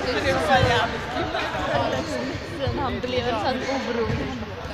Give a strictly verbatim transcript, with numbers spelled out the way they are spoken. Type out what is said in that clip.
Det var jävligt kul. Han blev en sån orolig.